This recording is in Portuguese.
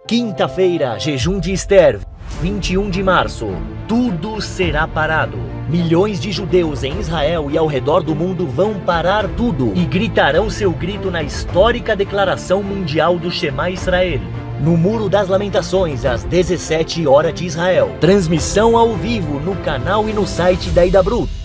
Quinta-feira, jejum de Esther, 21 de março. Tudo será parado. Milhões de judeus em Israel e ao redor do mundo vão parar tudo e gritarão seu grito na histórica declaração mundial do Shema Israel, no Muro das Lamentações, às 17 horas de Israel. Transmissão ao vivo no canal e no site da Hidabrut.